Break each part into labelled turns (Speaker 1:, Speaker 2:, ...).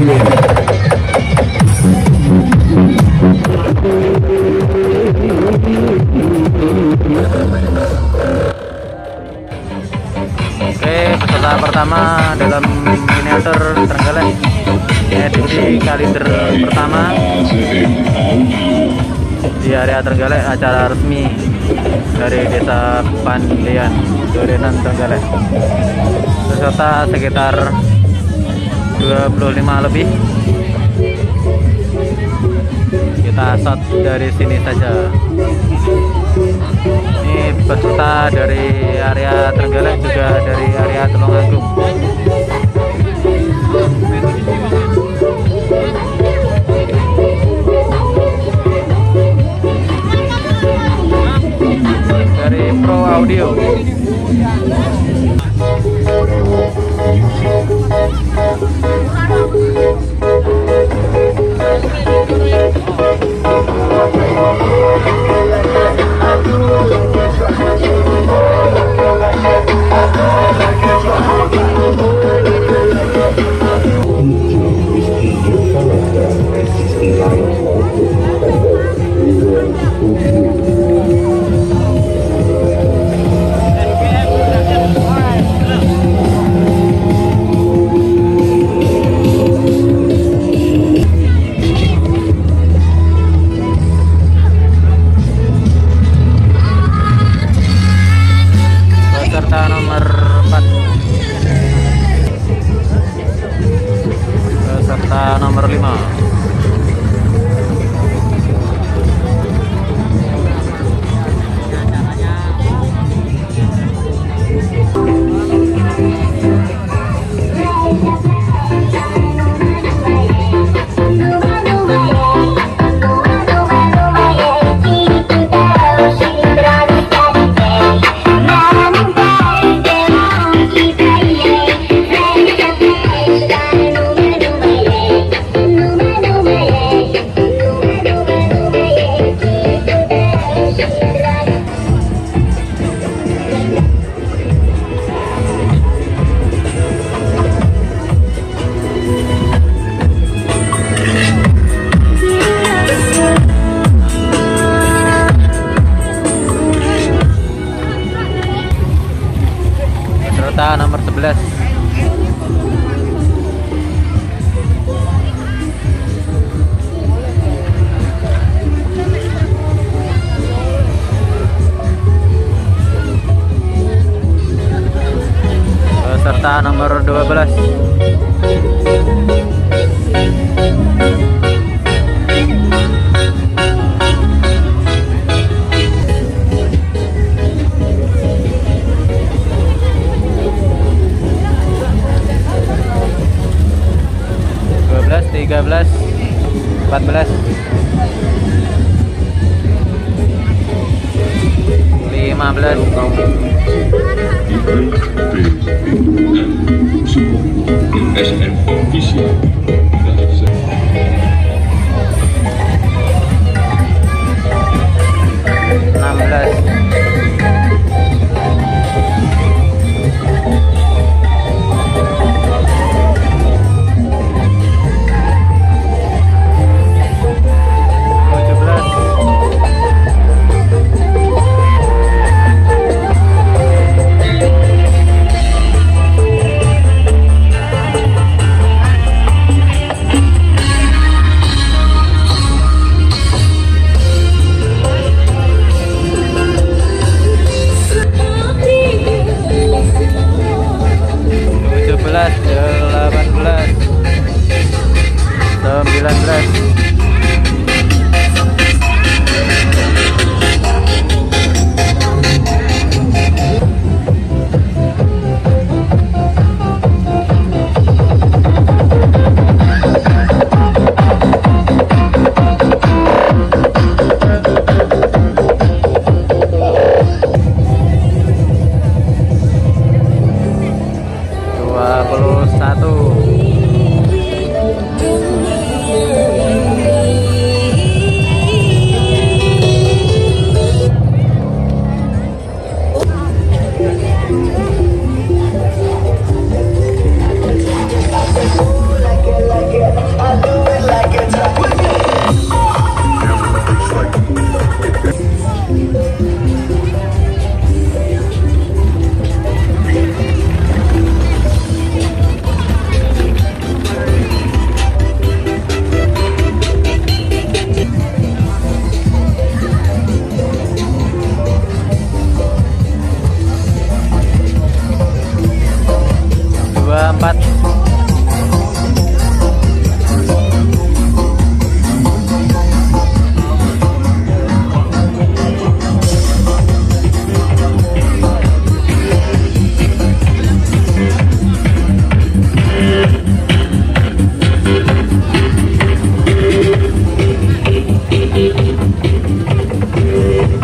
Speaker 1: Oke, peserta pertama dalam miniatur Trenggalek edisi kalender pertama di area Trenggalek, acara resmi dari Desa Pandean Dorenan Trenggalek. Peserta sekitar 25 lebih. Kita shot dari sini saja. Ini peserta dari area Trenggalek, juga dari area Tulungagung. Dari Pro Audio. Peserta nomor 4. Peserta nomor 5. Peserta nomor 11. Peserta nomor 12. Tiga belas, 14, 15,
Speaker 2: SM Official.
Speaker 1: 16.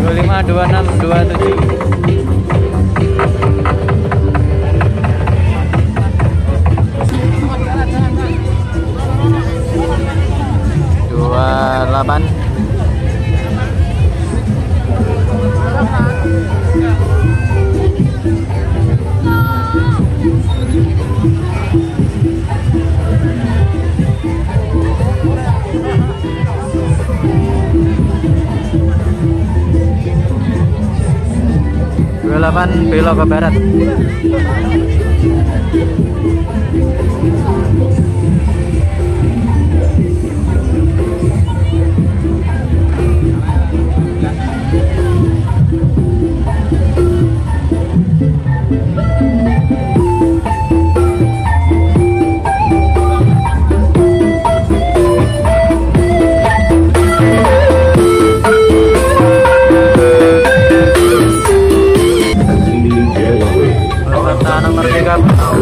Speaker 1: 28 belok ke barat. Nomor 3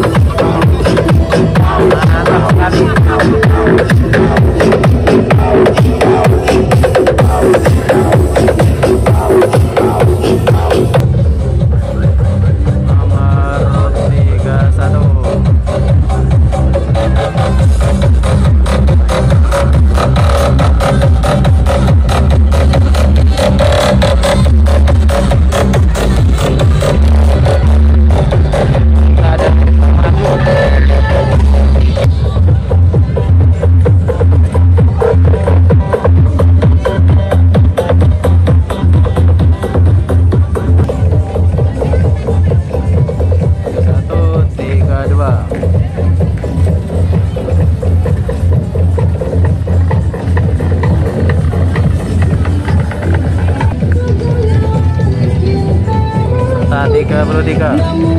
Speaker 1: 33.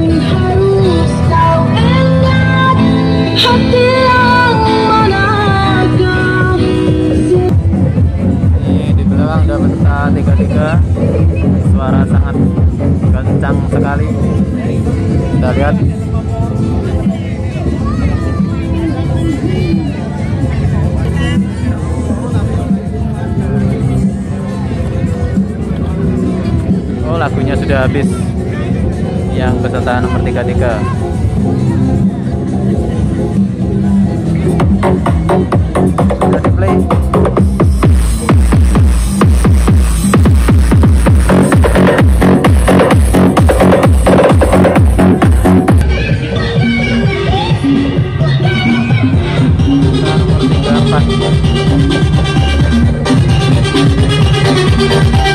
Speaker 1: Ini di belakang udah peta 33. Suara sangat kencang sekali. Kita lihat. Oh, lagunya sudah habis. Yang peserta nomor 33. Sudah di play.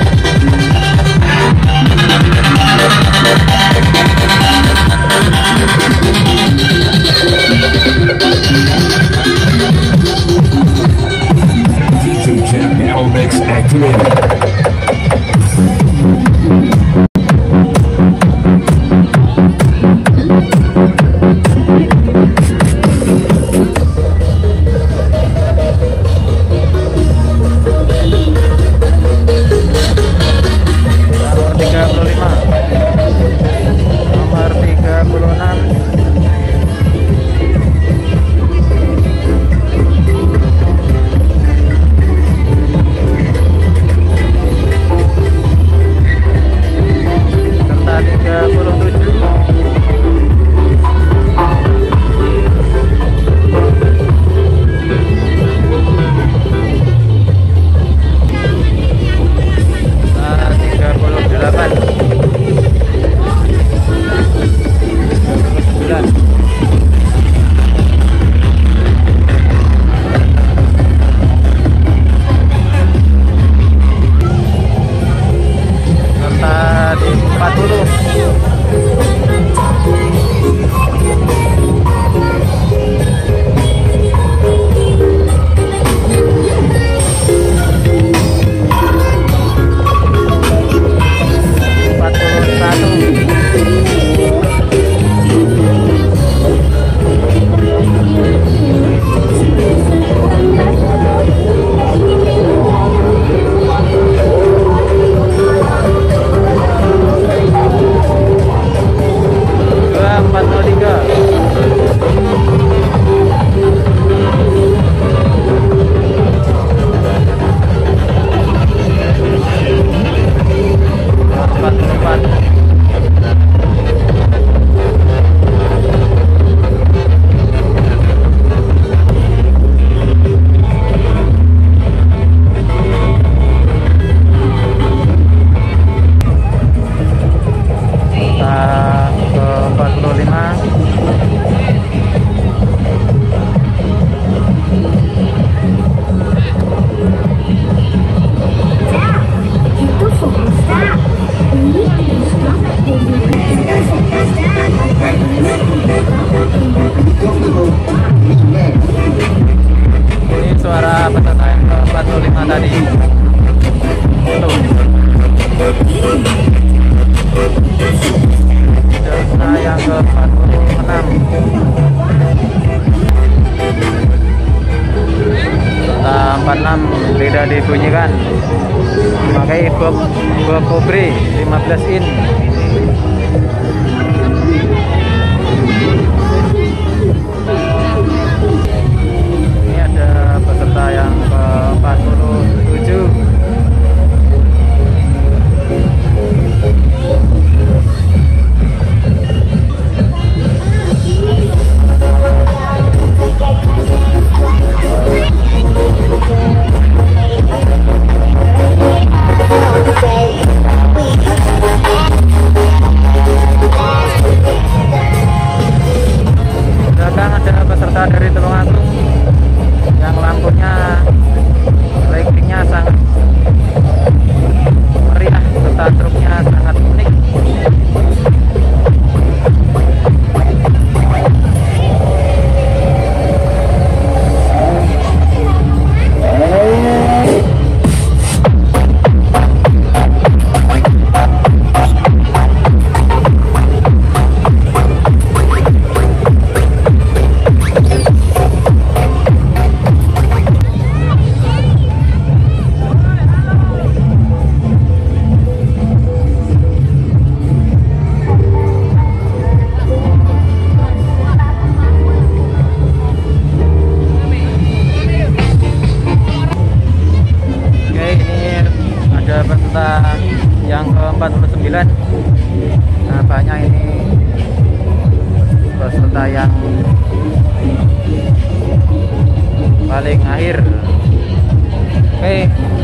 Speaker 1: Nomor 34. Ini suara peserta yang ke-45 tadi. Tuh. Peserta yang ke-46. Peserta 46 tidak dibunyikan. Memakai box Kobre 15 in. Ini ada peserta yang ke-47. Belakang ada peserta dari Tulungagung yang lampunya lightingnya sangat meriah serta truknya sangat unik. Peserta yang ke-49. Nah, banyak ini peserta yang paling akhir. Oke.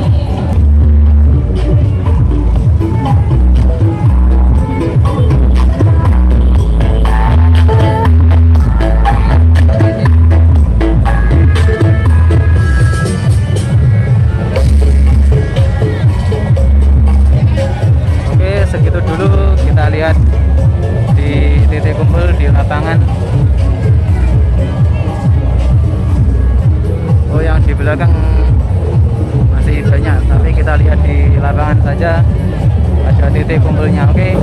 Speaker 1: Segitu dulu kita lihat di titik kumpul di lapangan. Oh, yang di belakang masih banyak, tapi kita lihat di lapangan saja ada titik kumpulnya. Oke.